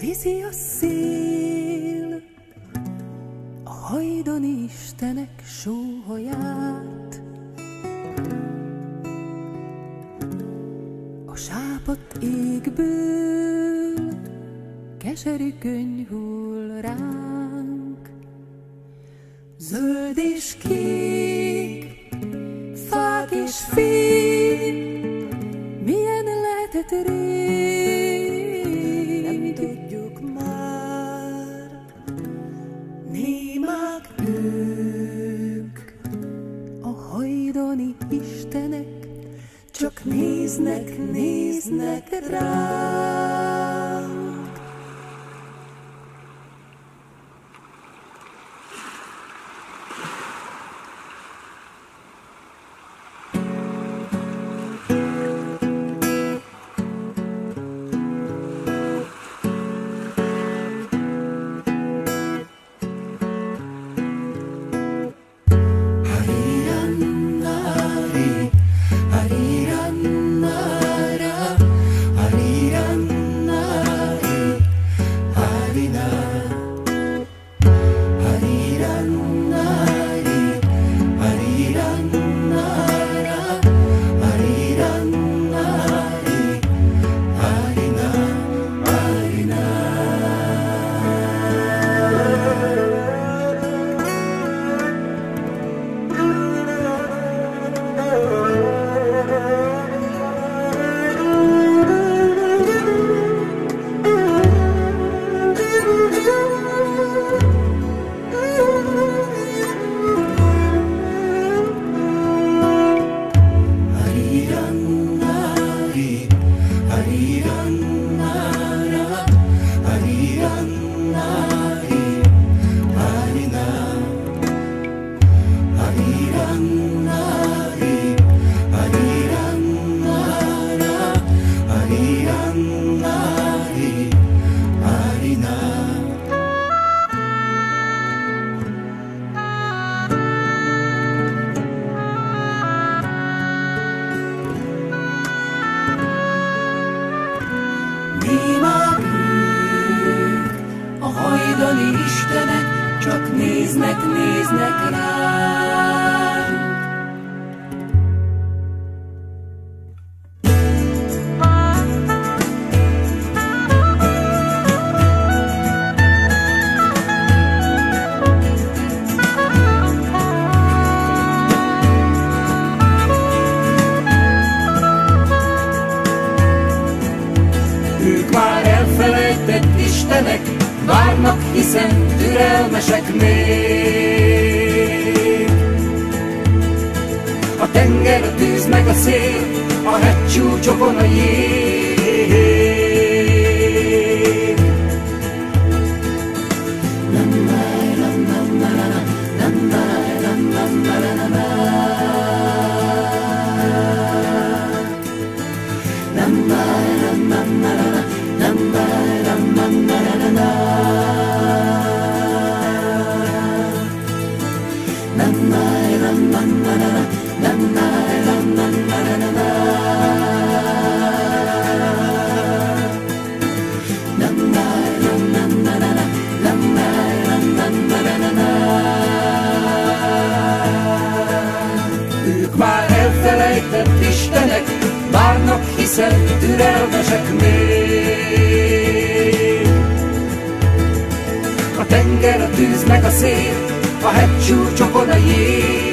Viszi a szél a hajdani istenek sóhaját, a sápadt égből keserű könny hull ránk. Zöld és kék, fák és fény, milyen lehetett rég, nem tudjuk már. Némák ők, a hajdani istenek, csak néznek, néznek ránk. A hajdani istenek csak néznek, néznek ránk. Ők már elfelejtett istenek, várnak, hiszen türelmesek még. A tenger, a tűz meg a szél, a hegycsúcsokon a jég. Ők már elfelejtett istenek, várnak, hiszen türelmesek még. A tenger, a tűz meg a szél, a hegycsúcsokon a jég.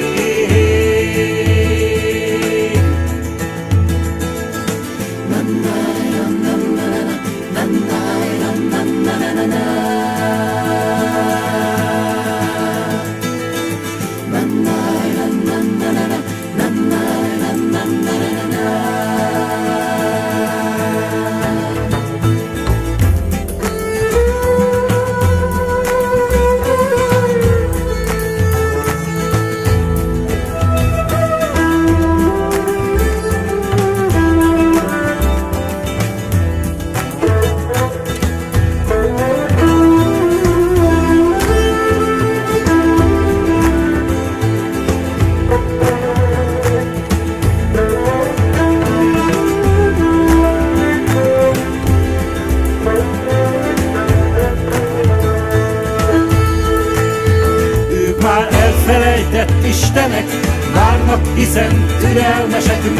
elfelejtett istenek várnak, hiszen türelmesek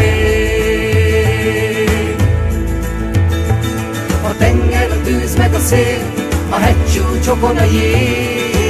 még. A tenger, a tűz meg a szél, a hegycsúcsokon a jég.